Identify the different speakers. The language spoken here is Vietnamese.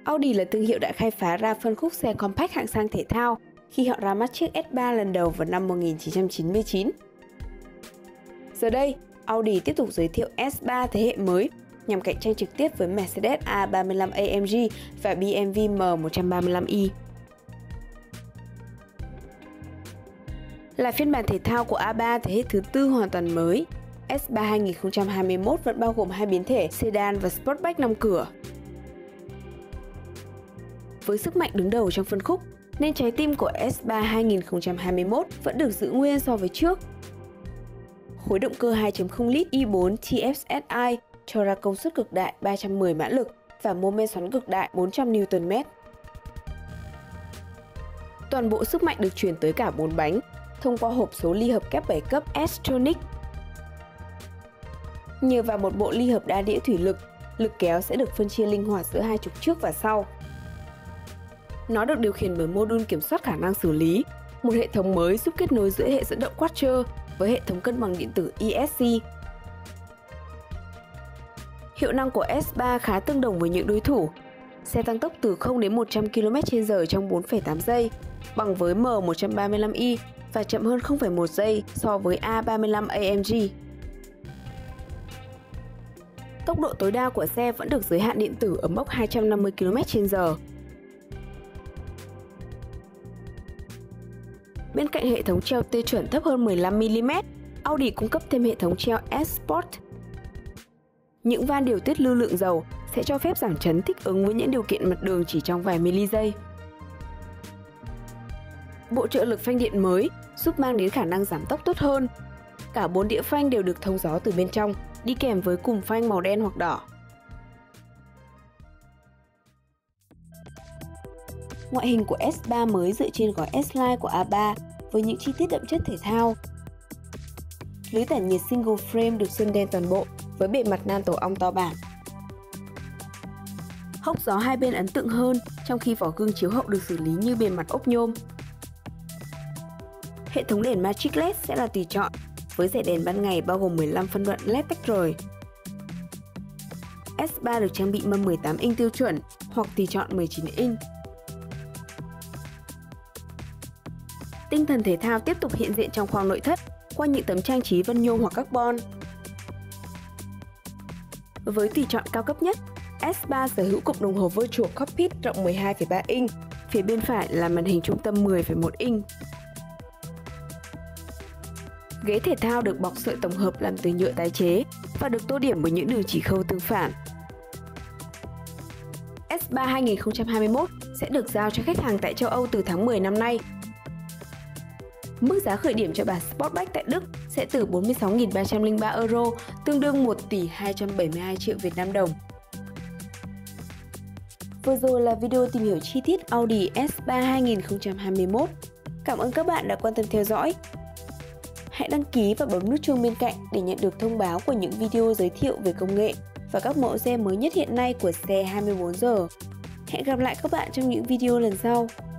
Speaker 1: Audi là thương hiệu đã khai phá ra phân khúc xe compact hạng sang thể thao khi họ ra mắt chiếc S3 lần đầu vào năm 1999. Giờ đây, Audi tiếp tục giới thiệu S3 thế hệ mới nhằm cạnh tranh trực tiếp với Mercedes A35 AMG và BMW M135i. Là phiên bản thể thao của A3 thế hệ thứ tư hoàn toàn mới, S3 2021 vẫn bao gồm hai biến thể sedan và Sportback 5 cửa. Với sức mạnh đứng đầu trong phân khúc, nên trái tim của S3 2021 vẫn được giữ nguyên so với trước. Khối động cơ 2.0 lít i4 TFSI cho ra công suất cực đại 310 mã lực và mô men xoắn cực đại 400 Nm. Toàn bộ sức mạnh được truyền tới cả 4 bánh thông qua hộp số ly hợp kép 7 cấp S-Tronic. Nhờ vào một bộ ly hợp đa đĩa thủy lực, lực kéo sẽ được phân chia linh hoạt giữa hai trục trước và sau. Nó được điều khiển bởi mô đun kiểm soát khả năng xử lý, một hệ thống mới giúp kết nối giữa hệ dẫn động Quattro với hệ thống cân bằng điện tử ESC. Hiệu năng của S3 khá tương đồng với những đối thủ. Xe tăng tốc từ 0 đến 100 km/h trong 4,8 giây, bằng với M135i và chậm hơn 0,1 giây so với A35 AMG. Tốc độ tối đa của xe vẫn được giới hạn điện tử ở mốc 250 km/h. Bên cạnh hệ thống treo T chuẩn thấp hơn 15mm, Audi cung cấp thêm hệ thống treo S-Sport. Những van điều tiết lưu lượng dầu sẽ cho phép giảm chấn thích ứng với những điều kiện mặt đường chỉ trong vài mili-giây. Bộ trợ lực phanh điện mới giúp mang đến khả năng giảm tốc tốt hơn. Cả 4 đĩa phanh đều được thông gió từ bên trong, đi kèm với cùm phanh màu đen hoặc đỏ. Ngoại hình của S3 mới dựa trên gói S-Line của A3 với những chi tiết đậm chất thể thao. Lưới tản nhiệt single frame được sơn đen toàn bộ với bề mặt nan tổ ong to bản. Hốc gió hai bên ấn tượng hơn, trong khi vỏ gương chiếu hậu được xử lý như bề mặt ốp nhôm. Hệ thống đèn Magic LED sẽ là tùy chọn, với rẽ đèn ban ngày bao gồm 15 phân đoạn LED tách rời. S3 được trang bị mâm 18 inch tiêu chuẩn hoặc tùy chọn 19 inch. Tinh thần thể thao tiếp tục hiện diện trong khoang nội thất qua những tấm trang trí vân nhôm hoặc carbon. Với tùy chọn cao cấp nhất, S3 sở hữu cụm đồng hồ Virtual Cockpit rộng 12,3 inch, phía bên phải là màn hình trung tâm 10,1 inch. Ghế thể thao được bọc sợi tổng hợp làm từ nhựa tái chế và được tô điểm bởi những đường chỉ khâu tương phản. S3 2021 sẽ được giao cho khách hàng tại châu Âu từ tháng 10 năm nay. Mức giá khởi điểm cho bản Sportback tại Đức sẽ từ 46.303 euro, tương đương 1 tỷ 272 triệu Việt Nam đồng. Vừa rồi là video tìm hiểu chi tiết Audi S3 2021. Cảm ơn các bạn đã quan tâm theo dõi. Hãy đăng ký và bấm nút chuông bên cạnh để nhận được thông báo của những video giới thiệu về công nghệ và các mẫu xe mới nhất hiện nay của xe 24 giờ. Hẹn gặp lại các bạn trong những video lần sau.